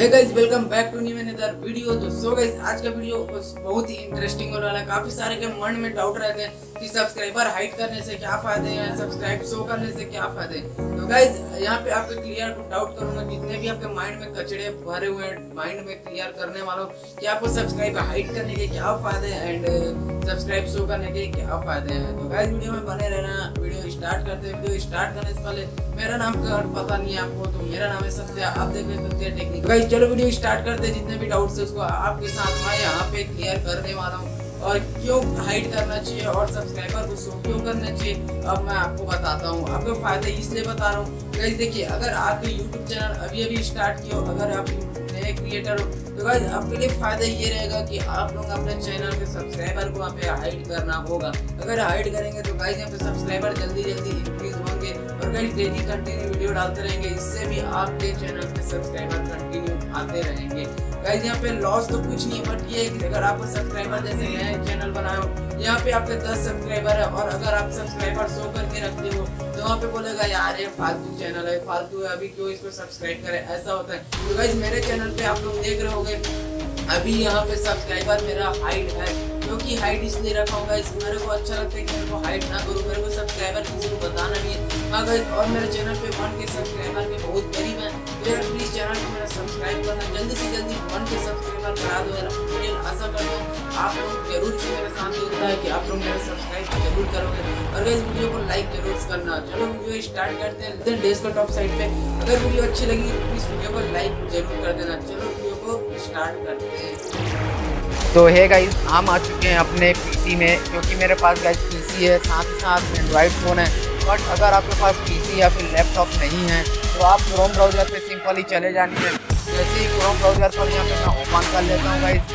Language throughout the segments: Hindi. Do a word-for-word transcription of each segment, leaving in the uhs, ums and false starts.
Hey guys, welcome back to new another video. तो सो गाइस, आज का वीडियो बहुत ही इंटरेस्टिंग होने वाला है। काफी सारे के मन में डाउट रहते हैं कि सब्सक्राइबर हाइड करने से क्या फायदे हैं, सब्सक्राइब शो करने से क्या फायदे हैं। तो गाइस, यहाँ पे आपके क्लियर डाउट करूंगा, जितने भी आपके माइंड में कचड़े भरे हुए हैं माइंड में क्लियर करने वालों कि आपको सब्सक्राइब हाइड करने के क्या फायदे हैं एंड सब्सक्राइब शो करने के क्या फायदे हैं। तो गाइस, वीडियो में बने रहना। वीडियो स्टार्ट करते हैं। वीडियो स्टार्ट करने से पहले मेरा नाम का पता नहीं है आपको, तो मेरा नाम है सत्या, आप देख रहे हैं सत्या टेक्निक। गाइस चलो वीडियो स्टार्ट करते हैं। जितने भी डाउट्स है उसको आपके साथ मैं यहाँ पे क्लियर करने वाला हूँ, और क्यों हाइड करना चाहिए और सब्सक्राइबर को शो क्यों करना चाहिए अब मैं आपको बताता हूँ। आपको फायदे इसलिए बता रहा हूँ गाइस, देखिए अगर आपके यूट्यूब चैनल अभी अभी स्टार्ट किया हो, अगर आप नए क्रिएटर हो, तो गाइस आपके लिए फायदा ये रहेगा कि आप लोग अपने चैनल के सब्सक्राइबर को वहाँ पे हाइड करना होगा। अगर हाइड करेंगे तो गाइस यहाँ पे सब्सक्राइबर जल्दी जल्दी इंक्रीज होंगे और गाइस डेली कंटिन्यू वीडियो डालते रहेंगे। इससे भी आपके चैनल पे सब्सक्राइबर कंटिन्यू आते रहेंगे। गाइस यहाँ पे लॉस तो कुछ नहीं है, बट ये है कि अगर आपको सब्सक्राइबर जैसे नए चैनल बनाए हो, यहाँ पे आपके दस सब्सक्राइबर है और अगर आप सब्सक्राइबर शो करके रखते हो तो वहाँ पे बोलेगा यार ये फालतू चैनल है, फालतू है, अभी क्यों इसको सब्सक्राइब करें, ऐसा होता है। तो गाइस मेरे चैनल पे आप लोग देख रहे होंगे अभी यहाँ पे सब्सक्राइबर मेरा हाइड है, क्योंकि हाइड इसलिए रखा होगा, इस मेरे को अच्छा लगता है कि मेरे को हाइड ना करूँ, मेरे को सब्सक्राइबर किसी को बताना नहीं है। हाँ गाइस, और मेरे चैनल पे वन के सब्सक्राइबर के बहुत करीब है, तो यार प्लीज चैनल को मेरा सब्सक्राइब करना, जल्दी से जल्दी वन के सब्सक्राइबर करा दो यार। मुझे आशा करता हूँ आप लोग जरूर से मेरे साथ होता है कि आप लोग मेरा सब्सक्राइब जरूर करोगे, और गाइस वीडियो को लाइक जरूर करना। चलो वीडियो स्टार्ट करते हैं। डेस्कटॉप साइड पे अगर वीडियो अच्छी लगी तो प्लीज वीडियो को लाइक जरूर कर देना। चलो वीडियो को स्टार्ट करते हैं। तो है गाइस, हम आ चुके हैं अपने पीसी में, क्योंकि मेरे पास गाइस पीसी है, साथ ही साथ एंड्रॉइड फ़ोन है। बट अगर आपके पास पीसी या फिर लैपटॉप नहीं है तो आप क्रोम ब्राउज़र पे सिंपली चले जानी है। जैसे ही क्रोम ब्राउज़र पर यहाँ पे मैं ओपन कर लेता हूँ गाइस।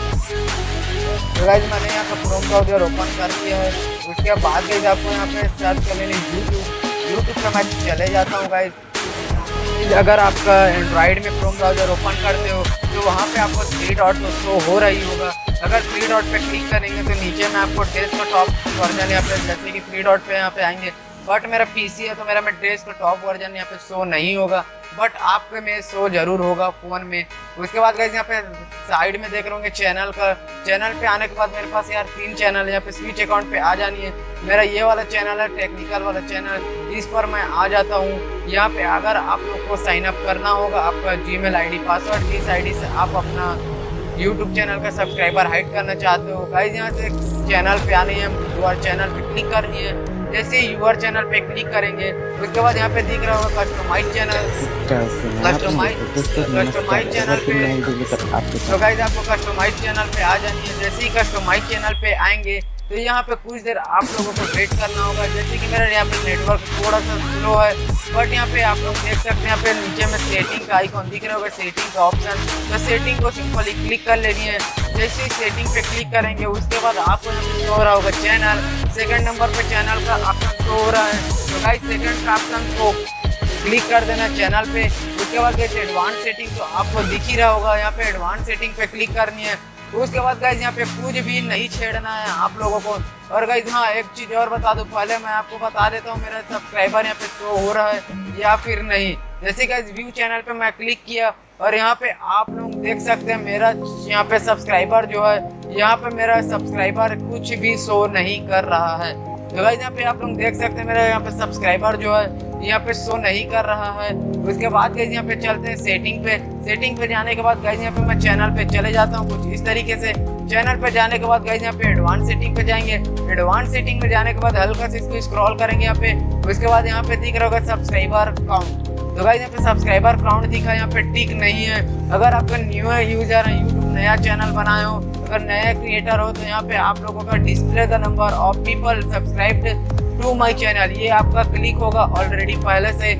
तो गाइस मैंने यहाँ पर क्रोम ब्राउज़र ओपन कर दिया है। उसके बाद गाइस आपको यहाँ पे सर्च कर लेनी यूट्यूब। यूट्यूब पर मैं चले जाता हूँ गाइस। अगर आपका एंड्रॉइड में क्रोम ब्राउज़र ओपन करते हो तो वहाँ पे आपको थ्री डॉट तो शो हो रही होगा। अगर थ्री डॉट पे क्लिक करेंगे तो नीचे में आपको डेस्कटॉप वर्जन यहाँ पे, जैसे कि थ्री डॉट पे यहाँ पे आएंगे। बट मेरा पीसी है तो मेरा में डेस्कटॉप वर्जन यहाँ पे शो नहीं होगा, बट आपके में शो जरूर होगा फ़ोन में। उसके बाद गाइस यहाँ पे साइड में देख रहे होंगे चैनल का। चैनल पे आने के बाद मेरे पास यार तीन चैनल है। यहाँ पे स्विच अकाउंट पे आ जानी है। मेरा ये वाला चैनल है टेक्निकल वाला चैनल, इस पर मैं आ जाता हूँ। यहाँ पे अगर आप लोग को साइन अप करना होगा, आपका जीमेल आईडी पासवर्ड, इस आईडी से आप अपना यूट्यूब चैनल का सब्सक्राइबर हाइड करना चाहते हो गाइस, यहाँ से चैनल पे आनी है, यूआर चैनल पे क्लिक करनी है। जैसे यूआर चैनल पे क्लिक करेंगे उसके बाद यहाँ पे दिख रहा होगा customize channel. Customize customize channel पे तो गाइस आपको कस्टमाइज चैनल पे आ जानी है। जैसे ही कस्टमाइज चैनल पे आएंगे तो यहाँ पे कुछ देर आप लोगों को वेट करना होगा। जैसे कि मेरा यहाँ पे नेटवर्क थोड़ा सा स्लो है, बट यहाँ पे आप लोग देख सकते हैं यहाँ पे नीचे में सेटिंग का आइकॉन दिख रहा होगा, सेटिंग का ऑप्शन। तो सेटिंग को सिंपली क्लिक कर लेनी है। जैसे ही सेटिंग पे क्लिक करेंगे उसके बाद आपको यहाँ पे शो हो रहा होगा चैनल। सेकंड नंबर पे चैनल का ऑप्शन शो हो रहा है, तो गाइस सेकंड का ऑप्शन को क्लिक कर देना चैनल पे। उसके बाद गाइस एडवांस सेटिंग तो आपको दिख ही रहा होगा, यहाँ पे एडवांस सेटिंग पे क्लिक करनी है। उसके बाद गाइस यहाँ पे कुछ भी नहीं छेड़ना है आप लोगों को। और गाइस हाँ, एक चीज़ और बता दूं, पहले मैं आपको बता देता हूँ मेरा सब्सक्राइबर यहाँ पे शो हो रहा है या फिर नहीं। जैसे गाइस व्यू चैनल पे मैं क्लिक किया और यहाँ पे आप लोग देख सकते हैं मेरा यहाँ पे सब्सक्राइबर जो है, यहाँ पे मेरा सब्सक्राइबर कुछ भी शो नहीं कर रहा है। तो गाइस यहाँ पे आप लोग देख सकते हैं मेरा यहाँ पे सब्सक्राइबर जो है यहाँ पे शो नहीं कर रहा है। उसके बाद गाइस यहाँ पे चलते हैं सेटिंग पे। सेटिंग पे जाने के बाद गाइस यहाँ पे मैं चैनल पे चले जाता हूँ कुछ इस तरीके से। चैनल पे जाने के बाद गाइस यहाँ पे एडवांस सेटिंग पे जाएंगे। एडवांस सेटिंग में जाने के बाद हल्का से इसको स्क्रॉल करेंगे यहाँ पे। उसके बाद यहाँ पे दिख रहा होगा सब्सक्राइबर काउंट। तो गाइस यहाँ पे सब्सक्राइबर काउंट दिखा, यहाँ पे टिक नहीं है। अगर आपका न्यू यूजर है, यूट्यूब नया चैनल बनाए हो, अगर नया क्रिएटर हो, तो यहाँ पे आप लोगों का display the number of people subscribed to my channel, ये आपका क्लिक होगा ऑलरेडी पहले से।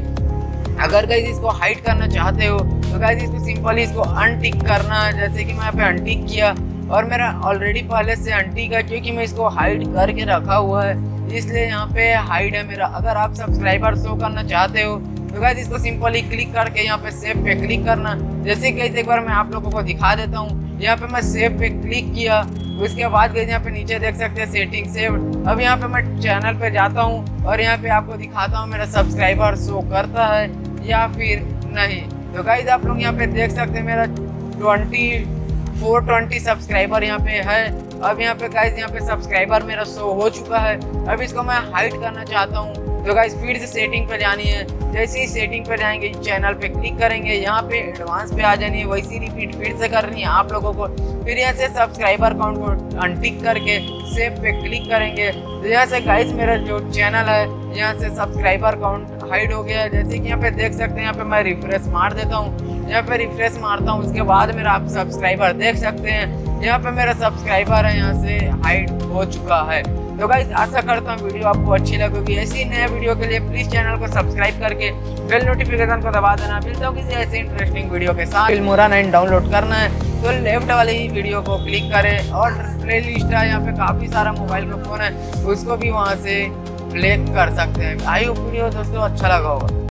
अगर गाइस इसको हाइड करना चाहते हो तो गाइस इसको सिंपली इसको अनटिक करना है। जैसे कि मैं यहाँ पे अनटिक किया और मेरा ऑलरेडी पहले से अनटिक है, क्योंकि मैं इसको हाइड करके रखा हुआ है, इसलिए यहाँ पे हाइड है मेरा। अगर आप सब्सक्राइबर शो करना चाहते हो तो गाइस इसको सिंपली क्लिक करके यहाँ पे सेव पे क्लिक करना। जैसे कि एक बार मैं आप लोगों को दिखा देता हूँ, यहाँ पे मैं सेव पे क्लिक किया। उसके बाद गाइस यहाँ पे नीचे देख सकते हैं सेटिंग सेव। अब यहाँ पे मैं चैनल पे जाता हूँ और यहाँ पे आपको दिखाता हूँ मेरा सब्सक्राइबर शो करता है या फिर नहीं। तो गाइस आप लोग यहाँ पे देख सकते हैं मेरा ट्वेंटी फोर ट्वेंटी सब्सक्राइबर यहाँ पे है। अब यहाँ पे गाइस यहाँ पे सब्सक्राइबर मेरा शो हो चुका है। अब इसको मैं हाइड करना चाहता हूँ, तो गाइस फिर से सेटिंग पे जानी है। जैसे ही सेटिंग पे जाएंगे, चैनल पे क्लिक करेंगे, यहाँ पे एडवांस पे आ जानी है। वैसी रिपीट फिर से करनी है आप लोगों को। फिर यहाँ से सब्सक्राइबर काउंट को अनटिक करके सेव पे क्लिक करेंगे। तो यहाँ से गाइस मेरा जो चैनल है, यहाँ से सब्सक्राइबर काउंट हाइड हो गया है। जैसे कि यहाँ पे देख सकते हैं, यहाँ पे मैं रिफ्रेश मार देता हूँ। यहाँ पे रिफ्रेश मारता हूँ, उसके बाद मेरा आप सब्सक्राइबर देख सकते हैं। यहाँ पे मेरा सब्सक्राइबर है, यहाँ से हाइड हो चुका है। तो गाइस आशा करता हूँ वीडियो आपको अच्छी लगेगी। ऐसी नए वीडियो के लिए प्लीज चैनल को सब्सक्राइब करके बेल नोटिफिकेशन को दबा देना। मिलता हूँ किसी ऐसे इंटरेस्टिंग वीडियो के साथ। फिल्मोरा नाइन डाउनलोड करना है तो लेफ्ट वाली वीडियो को क्लिक करें और प्ले लिस्ट है, यहाँ पे काफी सारा मोबाइल का फोन है, उसको भी वहाँ से प्ले कर सकते हैं। आई होप वीडियो दोस्तों अच्छा लगा होगा।